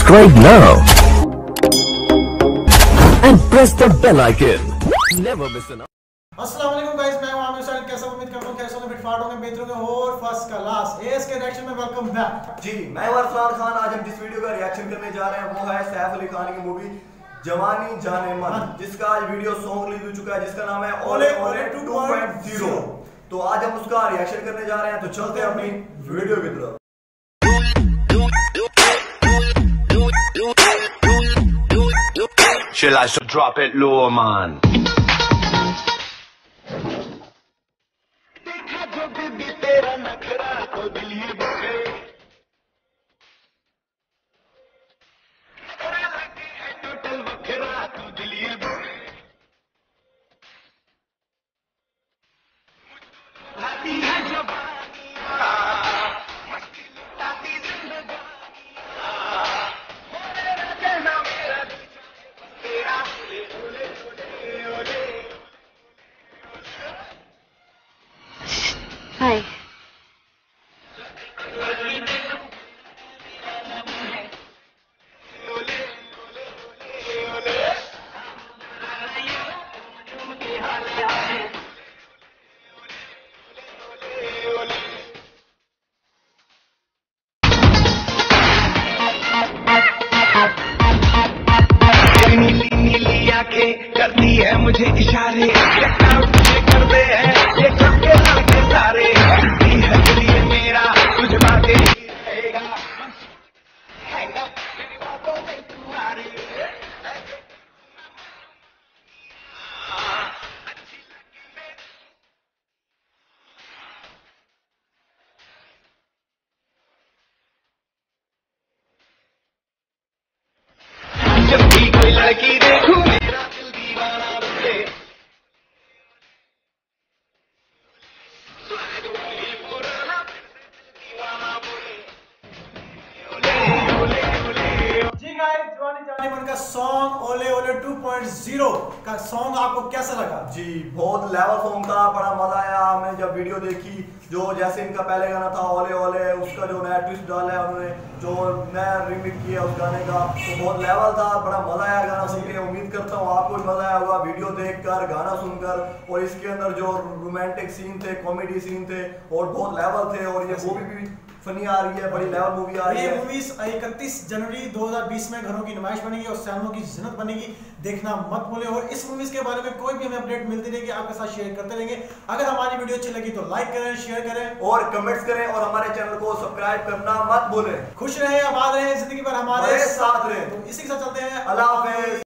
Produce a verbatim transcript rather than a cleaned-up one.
Subscribe now and press the bell icon. Never miss an. अस्सलाम वालेकुम guys, मैं हूं आमिर सर। कैसा उम्मीद करता हूं कैसे फिट फाट होंगे, बेहतर होंगे और first class. A S reaction में वेलकम बैक। जी मैं हूं अरसलान खान। आज हम जिस वीडियो का रिएक्शन करने जा रहे हैं वो है सैफ अली खान की मूवी जवानी जाने मन, जिसका आज वीडियो सॉन्ग रिलीज हो चुका है जिसका नाम है ओले ओले टू पॉइंट ज़ीरो। तो आज हम उसका रिएक्शन करने जा रहे हैं, तो चलते हैं अपनी वीडियो की तरफ। She likes to drop it low, man. Hi. नीली नीली आंखें करती है मुझे इशारे, कर दे है ये सबके लड़के सारे। है दिल मेरा कुछ बातें रहेगा, मेरी बातों में तुम्हारी जब भी कोई लड़की देखूं मेरा दिल दीवाना बसे। जी गाइस, जवानी जाने मन का सॉन्ग ओले ओले टू पॉइंट ज़ीरो का सॉन्ग आपको कैसा लगा? जी बहुत लेवल सॉन्ग था, बड़ा मजा आया हमें जब वीडियो देखी। जो जैसे इनका पहले गाना था ओले ओले, उसका जो नया ट्विस्ट डाला है उन्होंने, जो नया रिमिक्स किया उस गाने का, तो बहुत लेवल था, बड़ा मजा आया गाना सुन के। उम्मीद करता हूँ आपको भी मजा आया होगा वीडियो देखकर, गाना सुनकर। और इसके अंदर जो रोमांटिक सीन थे, कॉमेडी सीन थे और बहुत लेवल थे, और ये मूवी भी फनी आ रही है, बड़ी लेवल मूवी आ रही है। ये मूवीज इकतीस जनवरी दो हज़ार बीस में घरों की नुमाइश बनेगी और सैलमों की जिन्नत बनेगी, देखना मत भूलें। और इस मूवीज के बारे में कोई भी हमें अपडेट मिलती रहेगी, आपके साथ शेयर करते रहेंगे। अगर हमारी वीडियो अच्छी लगी तो लाइक करें, शेयर करें और कमेंट्स करें, और हमारे चैनल को सब्सक्राइब करना मत भूलें। खुश रहें, आबाद रहें, जिंदगी भर हमारे साथ रहें। तो इसी के साथ चलते हैं। अल्लाह हाफिज।